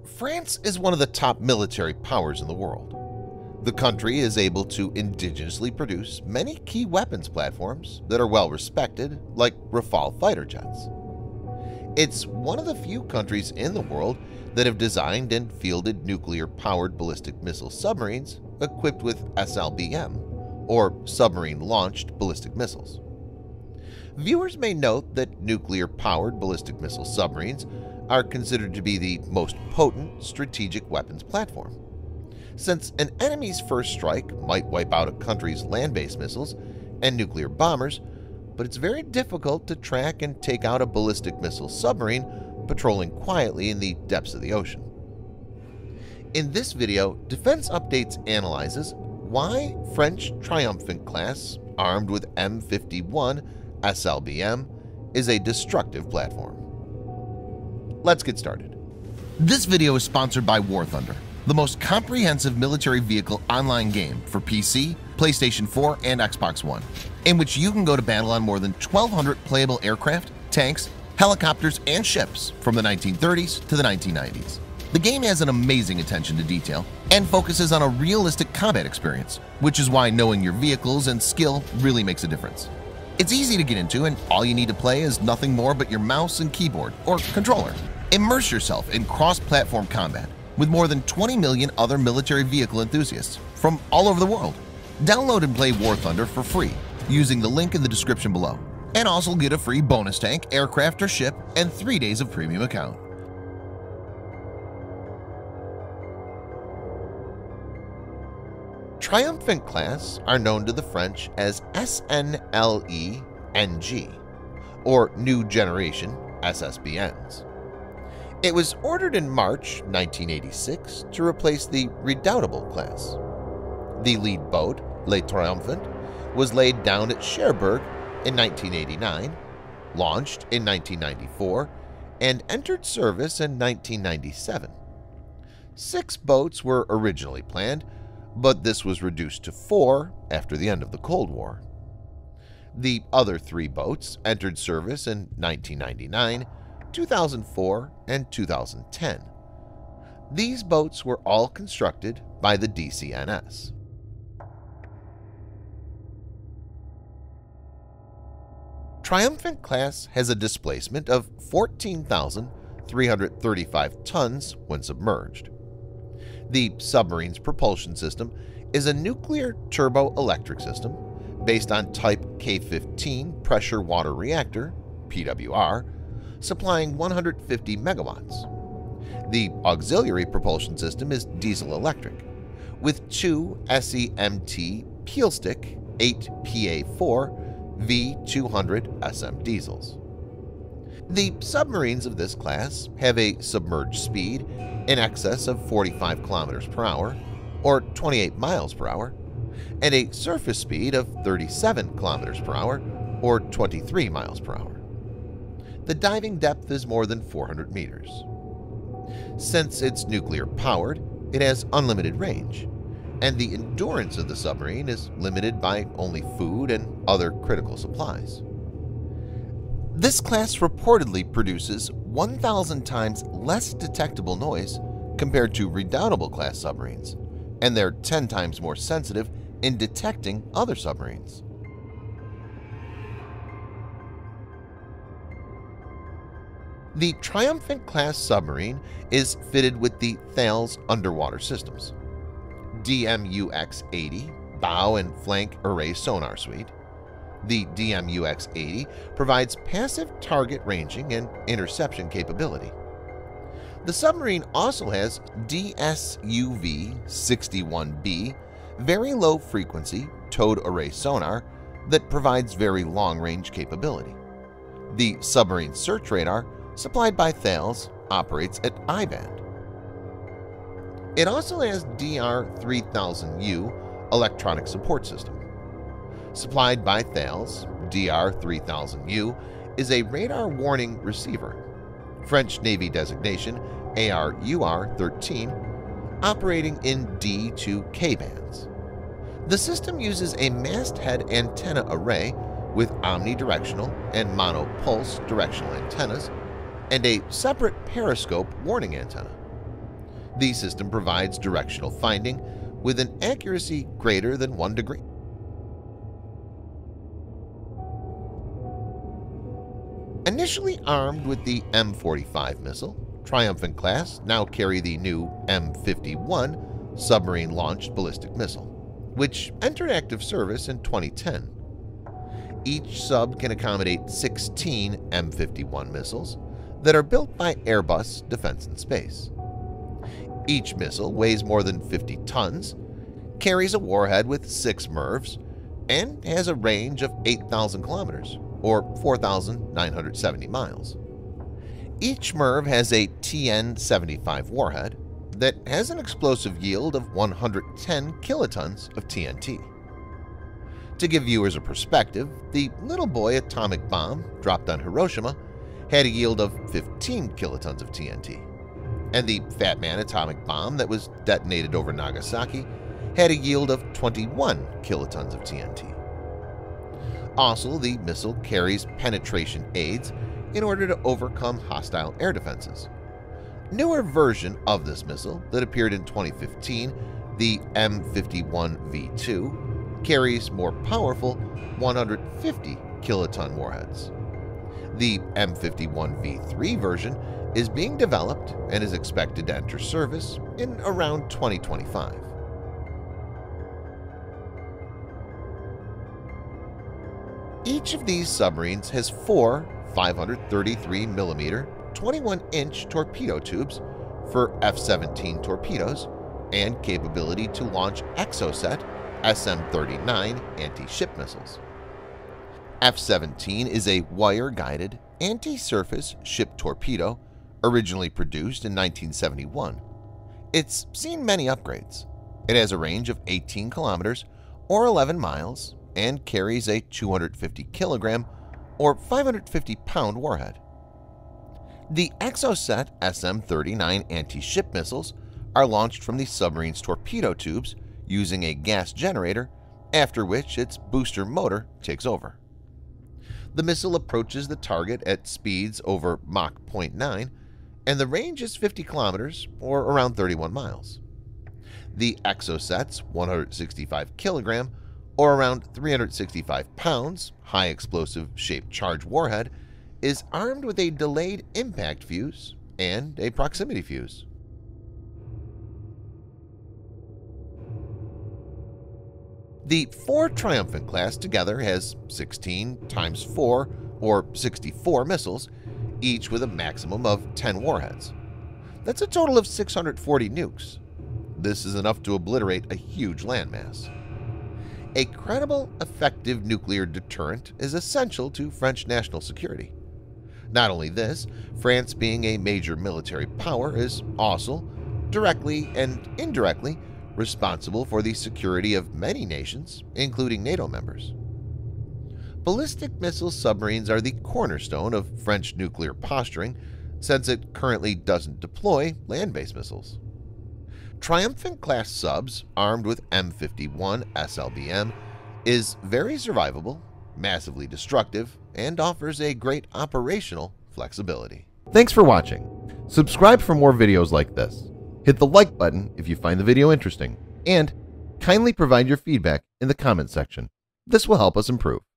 France is one of the top military powers in the world. The country is able to indigenously produce many key weapons platforms that are well respected, like Rafale fighter jets. It's one of the few countries in the world that have designed and fielded nuclear-powered ballistic missile submarines equipped with SLBM, or Submarine Launched Ballistic Missiles. Viewers may note that nuclear-powered ballistic missile submarines are considered to be the most potent strategic weapons platform. Since an enemy's first strike might wipe out a country's land-based missiles and nuclear bombers, but it's very difficult to track and take out a ballistic missile submarine patrolling quietly in the depths of the ocean. In this video, Defense Updates analyzes why French Triomphant class armed with M51 SLBM is a destructive platform. Let's get started. This video is sponsored by War Thunder, the most comprehensive military vehicle online game for PC, PlayStation 4, and Xbox One, in which you can go to battle on more than 1,200 playable aircraft, tanks, helicopters, and ships from the 1930s to the 1990s. The game has an amazing attention to detail and focuses on a realistic combat experience, which is why knowing your vehicles and skill really makes a difference. It's easy to get into, and all you need to play is nothing more but your mouse and keyboard or controller. Immerse yourself in cross-platform combat with more than 20 million other military vehicle enthusiasts from all over the world. Download and play War Thunder for free using the link in the description below, and also get a free bonus tank, aircraft, or ship, and 3 days of premium account. Triomphant class are known to the French as SNLE NG, or New Generation SSBNs. It was ordered in March 1986 to replace the Redoutable class. The lead boat, Le Triomphant, was laid down at Cherbourg in 1989, launched in 1994, and entered service in 1997. 6 boats were originally planned, but this was reduced to 4 after the end of the Cold War. The other 3 boats entered service in 1999, 2004, and 2010. These boats were all constructed by the DCNS. Triomphant class has a displacement of 14,335 tons when submerged. The submarine's propulsion system is a nuclear turbo-electric system based on Type K-15 pressure water reactor (PWR), supplying 150 megawatts. The auxiliary propulsion system is diesel-electric, with 2 SEMT Peelstick 8PA4 V200 SM diesels. The submarines of this class have a submerged speed in excess of 45 kilometers per hour, or 28 miles per hour, and a surface speed of 37 kilometers per hour, or 23 miles per hour. The diving depth is more than 400 meters. Since it's nuclear-powered, it has unlimited range, and the endurance of the submarine is limited by only food and other critical supplies. This class reportedly produces 1,000 times less detectable noise compared to Redoutable class submarines, and they're 10 times more sensitive in detecting other submarines. The Triomphant class submarine is fitted with the Thales underwater systems, DMUX-80 bow and flank array sonar suite. The DMUX-80 provides passive target ranging and interception capability. The submarine also has DSUV-61B very low-frequency towed array sonar that provides very long-range capability. The submarine search radar, supplied by Thales, operates at I-band. It also has DR3000U electronic support system. Supplied by Thales, DR3000U is a radar warning receiver, French Navy designation ARUR-13, operating in D to K bands. The system uses a masthead antenna array with omnidirectional and monopulse directional antennas and a separate periscope warning antenna. The system provides directional finding with an accuracy greater than 1 degree. Initially armed with the M45 missile, Triomphant class now carry the new M51 Submarine Launched Ballistic Missile, which entered active service in 2010. Each sub can accommodate 16 M51 missiles that are built by Airbus Defence and Space. Each missile weighs more than 50 tons, carries a warhead with 6 MIRVs, and has a range of 8,000 kilometers, or 4,970 miles. Each MIRV has a TN-75 warhead that has an explosive yield of 110 kilotons of TNT. To give viewers a perspective, the Little Boy atomic bomb dropped on Hiroshima had a yield of 15 kilotons of TNT, and the Fat Man atomic bomb that was detonated over Nagasaki had a yield of 21 kilotons of TNT. Also, the missile carries penetration aids in order to overcome hostile air defenses. Newer version of this missile that appeared in 2015, the M51V2, carries more powerful 150 kiloton warheads. The M51V3 version is being developed and is expected to enter service in around 2025. Each of these submarines has 4 533mm 21-inch torpedo tubes for F-17 torpedoes and capability to launch Exocet SM-39 anti-ship missiles. F-17 is a wire-guided anti-surface ship torpedo originally produced in 1971. It's seen many upgrades. It has a range of 18 kilometers or 11 miles and carries a 250 kilogram or 550-pound warhead. The Exocet SM-39 anti-ship missiles are launched from the submarine's torpedo tubes using a gas generator, after which its booster motor takes over. The missile approaches the target at speeds over Mach 0.9, and the range is 50 kilometers or around 31 miles. The Exocet's 165 kilogram or around 365 pounds high explosive shaped charge warhead is armed with a delayed impact fuse and a proximity fuse. The 4 Triomphant class together has 16 times 4 or 64 missiles, each with a maximum of 10 warheads. That's a total of 640 nukes. This is enough to obliterate a huge landmass. A credible, effective nuclear deterrent is essential to French national security. Not only this, France being a major military power is also, directly and indirectly, responsible for the security of many nations, including NATO members. Ballistic missile submarines are the cornerstone of French nuclear posturing, since it currently doesn't deploy land-based missiles. Triomphant-class subs armed with M51 SLBM is very survivable, massively destructive, and offers a great operational flexibility. Thanks for watching. Subscribe for more videos like this. Hit the like button if you find the video interesting, and kindly provide your feedback in the comment section. This will help us improve.